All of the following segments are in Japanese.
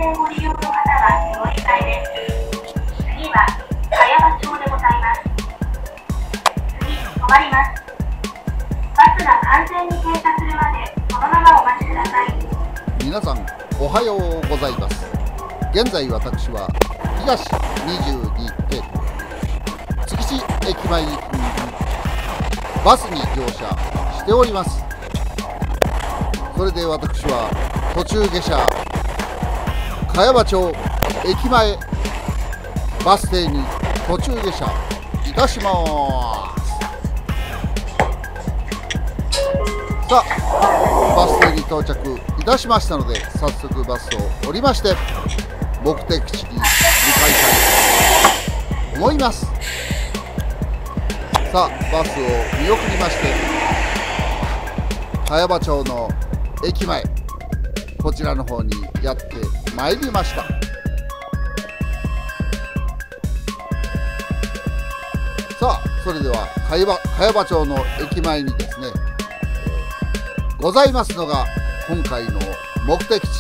線ご利用の方はお乗り換えです。次は茅場町でございます。次、止まります。バスが完全に停車するまでそのままお待ちください。 皆さんおはようございます。現在私は東22系築地駅前にバスに乗車しております。それで私は途中下車茅場町駅前バス停に途中下車いたします。さあバス停に到着いたしましたので、早速バスを降りまして目的地に向かいたいと思います。さあバスを見送りまして茅場町の駅前こちらの方にやってまいりました。さあそれでは茅場町の駅前にですね、ございますのが今回の目的地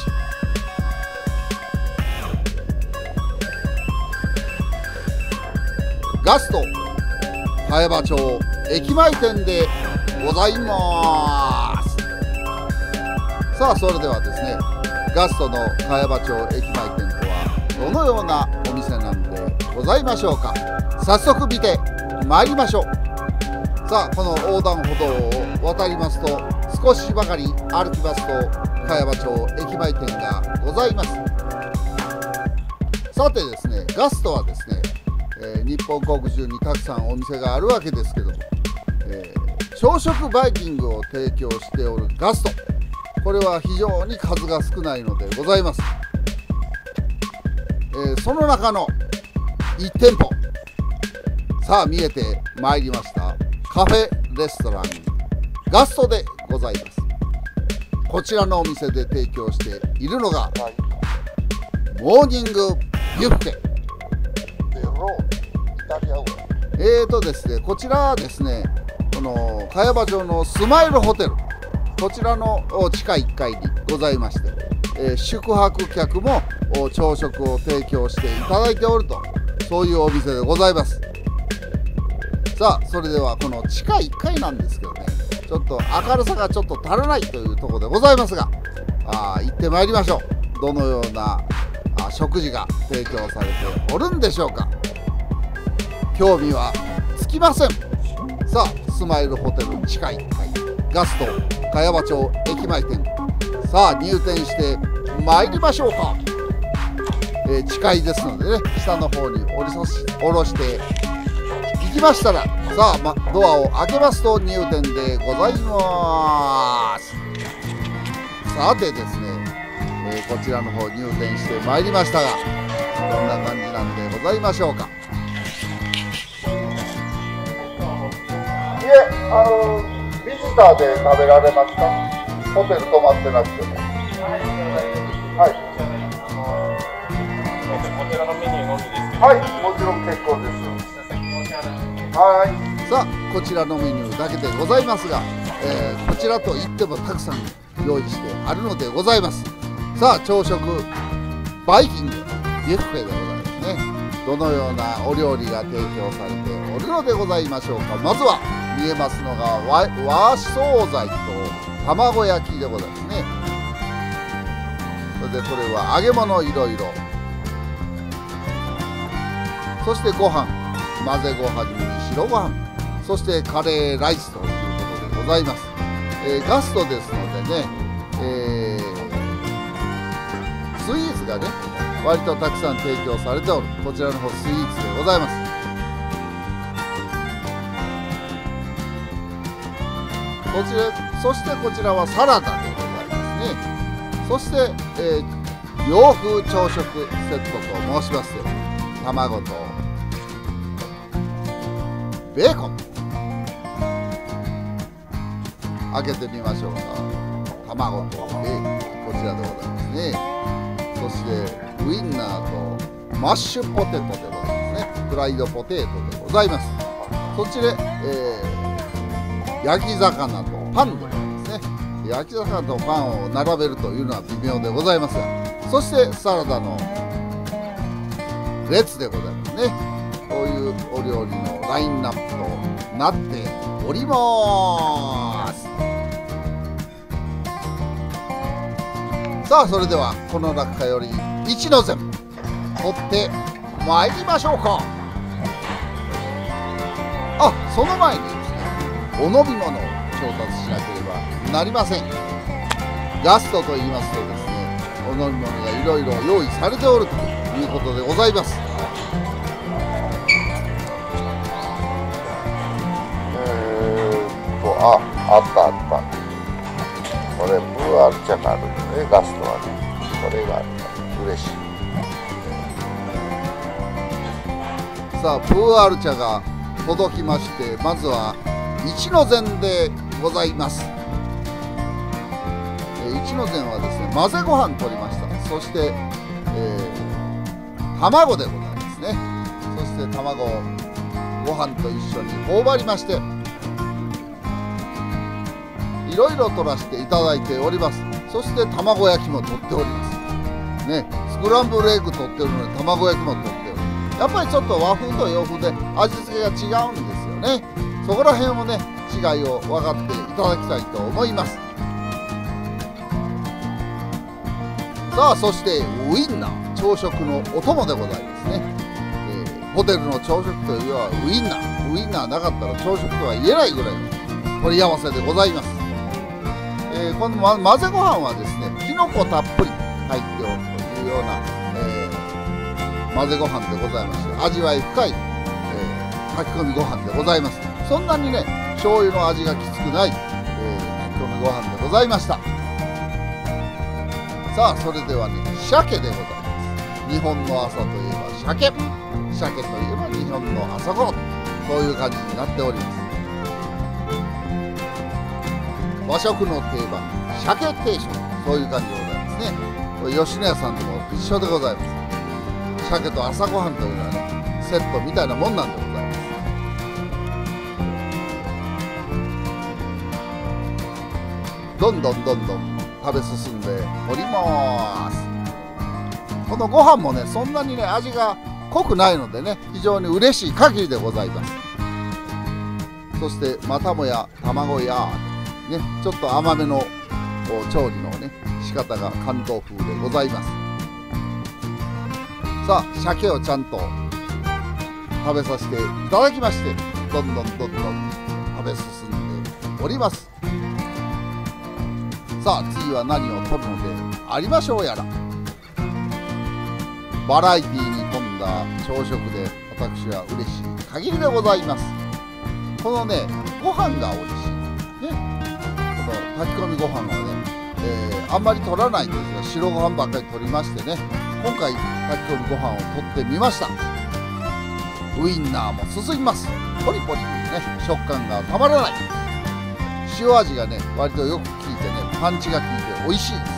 ガスト茅場町駅前店でございます。さあそれではですね、ガストの茅場町駅前店とはどのようなお店なんでございましょうか。早速見てまいりましょう。さあこの横断歩道を渡りますと少しばかり歩きますと茅場町駅前店がございます。さてですね、ガストはですね、日本国中にたくさんお店があるわけですけども、朝食バイキングを提供しておるガスト、これは非常に数が少ないのでございます。その中の1店舗、さあ見えてまいりました。カフェレストランガストでございます。こちらのお店で提供しているのが、モーニングビュッフェ。ですね、こちらはですね、この茅場町のスマイルホテル、こちらの地下1階にございまして、宿泊客も朝食を提供していただいておると、そういうお店でございます。さあそれではこの地下1階なんですけどね、ちょっと明るさがちょっと足らないというところでございますが、行ってまいりましょう。どのような食事が提供されておるんでしょうか。興味はつきません。さあスマイルホテル地下1階ガスト茅場町駅前店、さあ入店してまいりましょうか。地下ですのでね、下の方に下ろして行きましたら、さあ、ドアを開けますと入店でございます。さてですね、こちらの方入店してまいりましたが、どんな感じなんでございましょうか。 いえ、ビジターで食べられますか？ホテル泊まってなくても。はい。 こちらのメニューのみですけど。 はい、もちろん結構です。はい。 さあこちらのメニューだけでございますが、こちらといってもたくさん用意してあるのでございます。さあ朝食バイキングビュッフェでございますね。どのようなお料理が提供されておるのでございましょうか。まずは見えますのが和惣菜と卵焼きでございますね。それでこれは揚げ物いろいろ、そしてご飯、混ぜご飯に白ご飯、そしてカレーライスということでございます。ガストですのでね、スイーツがね割とたくさん提供されておる、こちらの方スイーツでございます。そしてこちらはサラダでございますね。そして、洋風朝食セットと申しますよ。卵とベーコン、開けてみましょうか。卵とベーコン、こちらでございますね。そしてウインナーとマッシュポテトでございますね。フライドポテトでございます。そちら、焼き魚とパンでございますね。焼き魚とパンを並べるというのは微妙でございますが、 そしてサラダの列でございますね。こういうお料理のラインナップとなっております。さあそれではこの落下より一の膳取ってまいりましょうか。あ、その前にですね、お飲み物を調達しなければなりません。ガストと言いますとですね、お飲み物がいろいろ用意されておるということでございます。 あったあった。これプーアル茶があるんでね、ガストはね。これがあるから嬉しい。 さあプーアル茶が届きまして、まずは一の膳でございます。一の膳はですね、混ぜご飯取りました。そして、卵でございますね。そして卵をご飯と一緒に頬張りまして、いろいろ取らせていただいております。そして卵焼きも取っておりますね。スクランブルエッグ取ってるのに卵焼きも取っておる。やっぱりちょっと和風と洋風で味付けが違うんですよね。そこら辺もね、違いを分かっていただきたいと思います。さあそしてウインナー、朝食のお供でございますね。ホテルの朝食といえばウインナーなかったら朝食とは言えないぐらいの取り合わせでございます。この混ぜご飯はですね、きのこたっぷり入っておるというような、混ぜご飯でございまして、味わい深い、炊き込みご飯でございます。そんなにね、醤油の味がきつくない、炊き込みご飯でございました。さあそれではね、鮭でございます。日本の朝といえば鮭といえば日本の朝ごはん、そういう感じになっております。和食の定番、鮭定食、そういう感じでございますね。これ吉野家さんでも一緒でございます。鮭と朝ごはんというのはね、セットみたいなもんなんでございます。どんどん食べ進んでおります。このご飯もね、そんなにね、味が濃くないのでね、非常に嬉しい限りでございます。そしてまたもや卵やね、ちょっと甘めの調理のね仕方が関東風でございます。さあ鮭をちゃんと食べさせていただきまして、どんどん食べ進んでおります。さあ次は何を取るのでありましょうやら。バラエティーに富んだ朝食で私は嬉しい限りでございます。このねご飯が美味しいね。炊き込みご飯はね、あんまり取らないんですが、白ご飯ばっかり取りましてね、今回炊き込みご飯を取ってみました。ウインナーも進みます。ポリポリね、食感がたまらない。塩味がね割とよく効いてね、パンチが効いて美味しいです。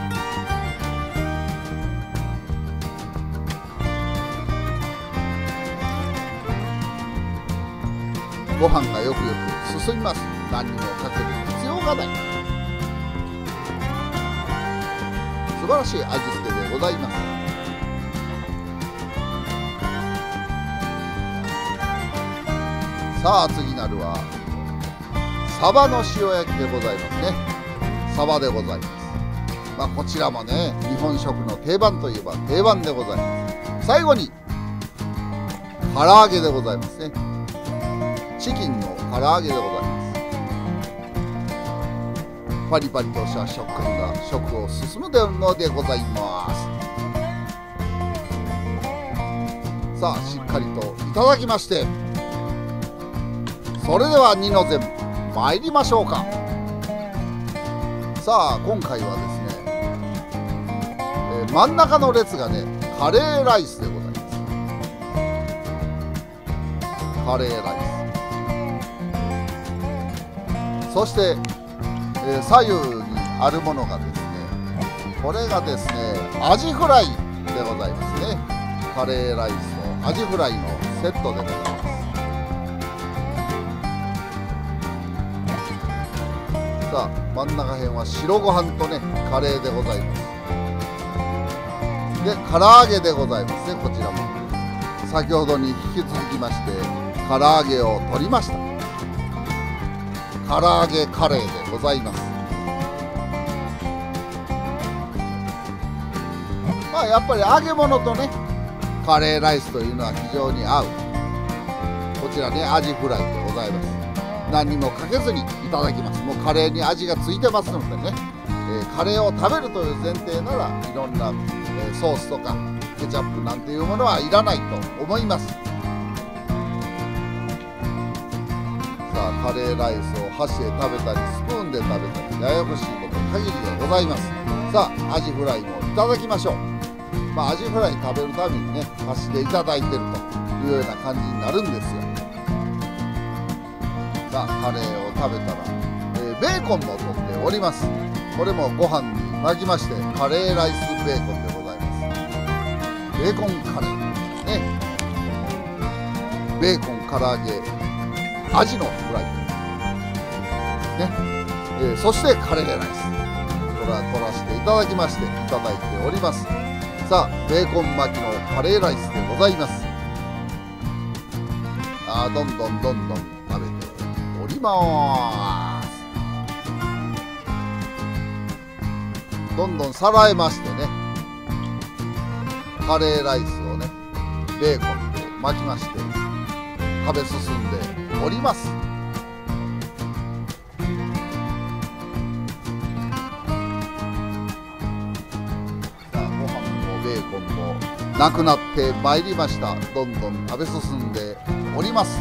ご飯がよく進みます。何にもかける必要がない。素晴らしい味付けでございます。さあ次なるはサバの塩焼きでございますね。サバでございます。まあこちらもね、日本食の定番といえば定番でございます。最後に唐揚げでございますね。チキンの唐揚げでございます。パリパリとした食感が食を進むのでございます。さあしっかりといただきまして、それでは二の膳参りましょうか。さあ今回はですね、真ん中の列がねカレーライスでございます。カレーライス、そして、左右にあるものがですね、これがですねアジフライでございますね。カレーライスとアジフライのセットでございます。さあ真ん中辺は白ご飯とねカレーでございます。 で唐揚げでございますね。こちらも先ほどに引き続きまして唐揚げを取りました。唐揚げカレーでございます。まあやっぱり揚げ物とねカレーライスというのは非常に合う。こちらねアジフライでございます。何にもかけずにいただきます。もうカレーに味がついてますのでね、カレーを食べるという前提ならいろんな、ソースとかケチャップなんていうものはいらないと思います。さあカレーライスを箸で食べたりスプーンで食べたりややこしいこと限りでございます。さあアジフライもいただきましょう。まあアジフライ食べるためにね箸でいただいてるというような感じになるんですよ。さあカレーを食べたら、ベーコンも取っております。これもご飯に巻きましてカレーライスベーコンでございます。ベーコンカレーね、ベーコン唐揚げアジのフライね、そしてカレーライス取らせていただきましていただいております。さあベーコン巻きのカレーライスでございます。どんどん食べております。どんどんさらえましてねカレーライスをねベーコンで巻きまして食べ進んでおります。さあご飯もベーコンもなくなってまいりました。どんどん食べ進んでおります。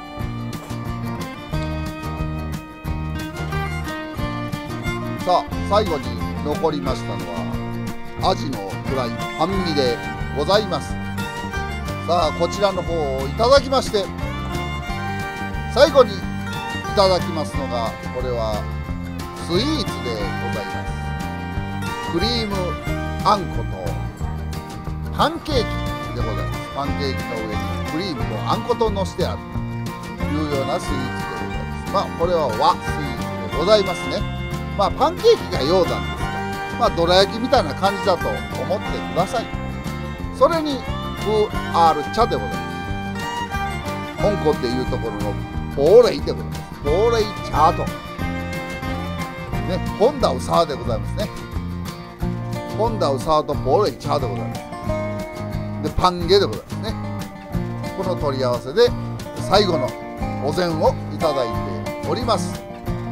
さあ最後に残りましたのはアジのフライ半身でございます。さあこちらの方をいただきまして最後にいただきますのがこれはスイーツでございます。クリームあんことパンケーキでございます。パンケーキの上にクリームとあんことのしてあるというようなスイーツでございます。まあこれは和スイーツでございますね。まあパンケーキがようなんですが、まあどら焼きみたいな感じだと思ってください。それにプーアール茶でございます。香港でいうところのポーレイでございます。ポーレイ茶とね、ホンダウサーでございますね。ホンダウサーとポーレイ茶でございます。でパンゲでございますね。この取り合わせで最後のお膳をいただいております。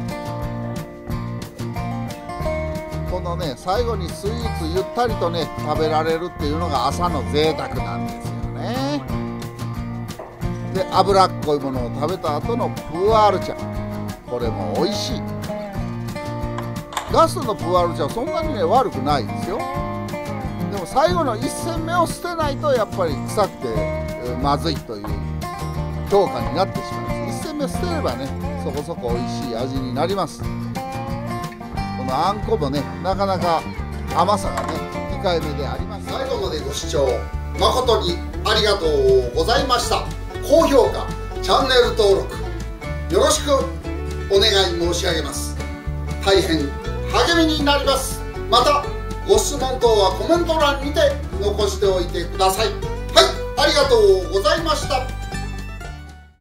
このね最後にスイーツゆったりとね食べられるっていうのが朝の贅沢なんですよね。で脂っこいものを食べた後のプーアール茶、これも美味しい。ガスのプーアール茶はそんなにね悪くないですよ。でも最後の1煎目を捨てないとやっぱり臭くてまずいという評価になってしまいます。1煎目捨てればねそこそこ美味しい味になります。このあんこもねなかなか甘さがね控えめであります。最後までご視聴誠にありがとうございました。高評価チャンネル登録よろしくお願い申し上げます。大変励みになります。またご質問等はコメント欄にて残しておいてください。はい、ありがとうございました。